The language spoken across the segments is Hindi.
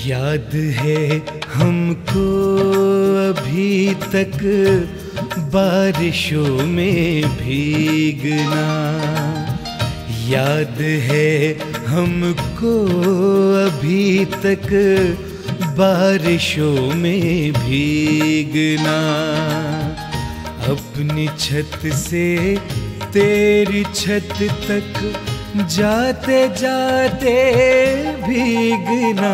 याद है हमको अभी तक बारिशों में भीगना, याद है हमको अभी तक बारिशों में भीगना। अपनी छत से तेरी छत तक जाते जाते भीगना,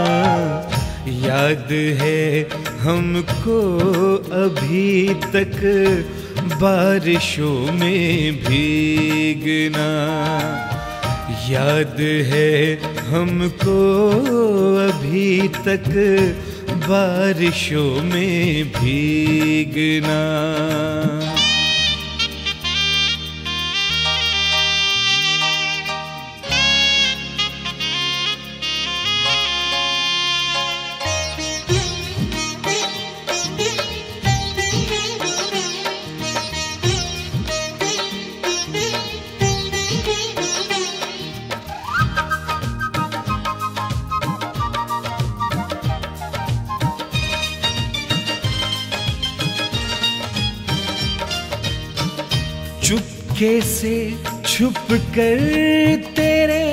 याद है हमको अभी तक बारिशों में भीगना, याद है हमको अभी तक बारिशों में भीगना। चुपके से छुप कर तेरे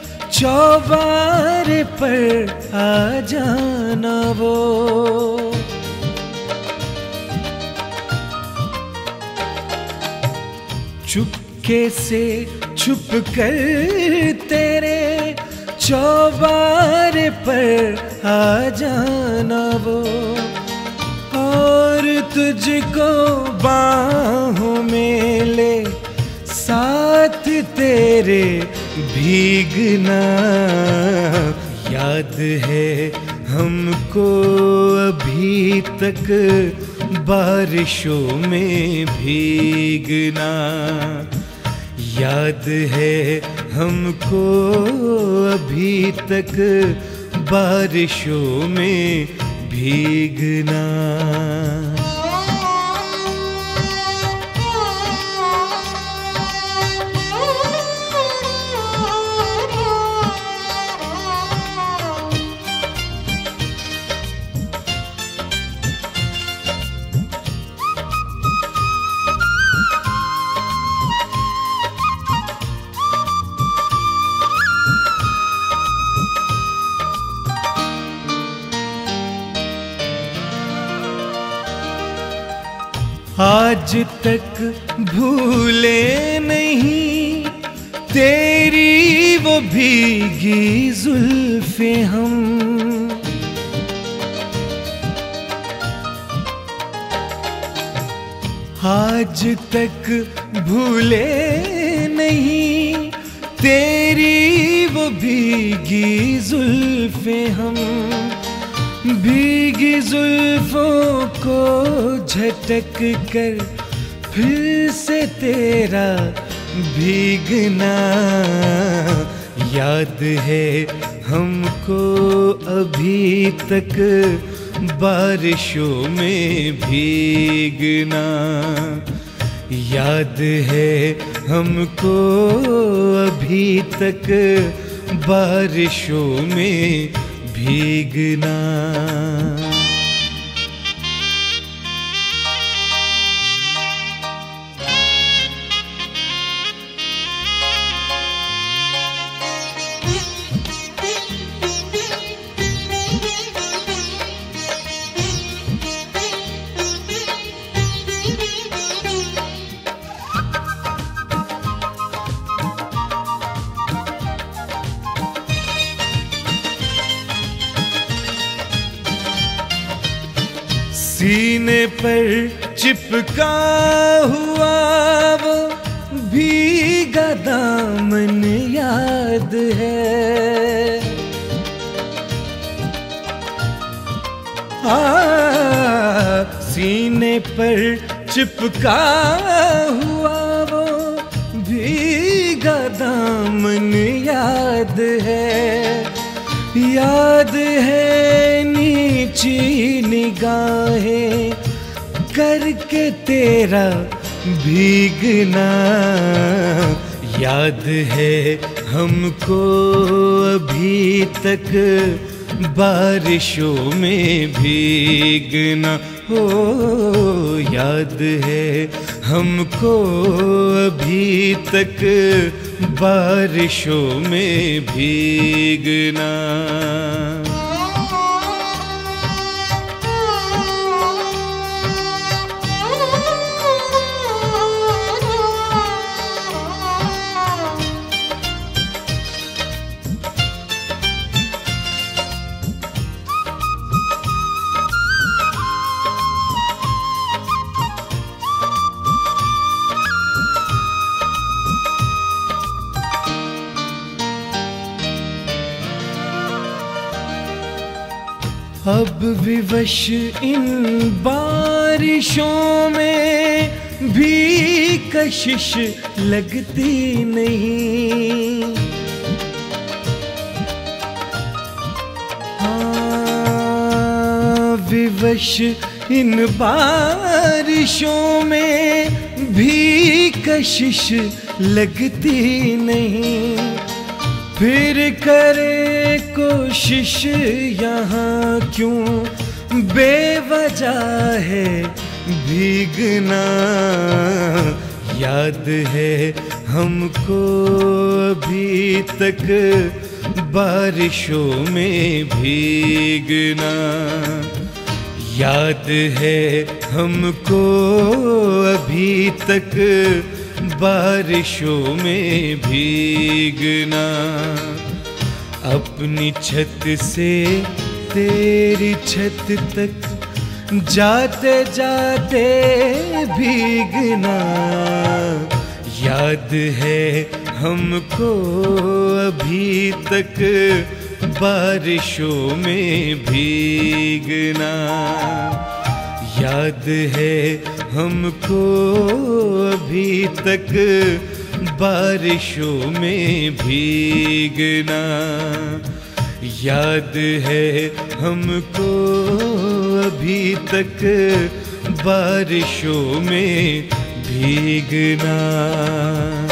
चौबारे पर आ जाना वो, चुपके से छुप कर तेरे चौबारे पर आ जाना वो, और तुझको बाहों में ले साथ तेरे भीगना। याद है हमको अभी तक बारिशों में भीगना, याद है हमको अभी तक बारिशों में भीगना। आज तक भूले नहीं तेरी वो भीगी जुल्फें हम, आज तक भूले नहीं तेरी वो भीगी जुल्फें हम, भीगी जुल्फों को झटक कर फिर से तेरा भीगना। याद है हमको अभी तक बारिशों में भीगना, याद है हमको अभी तक बारिशों में भीगना। सीने पर चिपका हुआ वो भीगा दामन याद है, सीने पर चिपका हुआ वो भीगा दामन याद है, याद है नीची निगाहें करके तेरा भीगना, याद है हमको अभी तक बारिशों में भीगना हो। याद है हमको अभी तक बारिशों में भीगना। अब विवश इन बारिशों में भी कशिश लगती नहीं। हाँ, विवश इन बारिशों में भी कशिश लगती नहीं। फिर करे कोशिश यहाँ क्यों बेवजह है भीगना। याद है हमको अभी तक बारिशों में भीगना। याद है हमको अभी तक बारिशों में भीगना। अपनी छत से तेरी छत तक जाते जाते भीगना। याद है हमको अभी तक बारिशों में भीगना। याद है हमको अभी तक बारिशों में भीगना। याद है हमको अभी तक बारिशों में भीगना।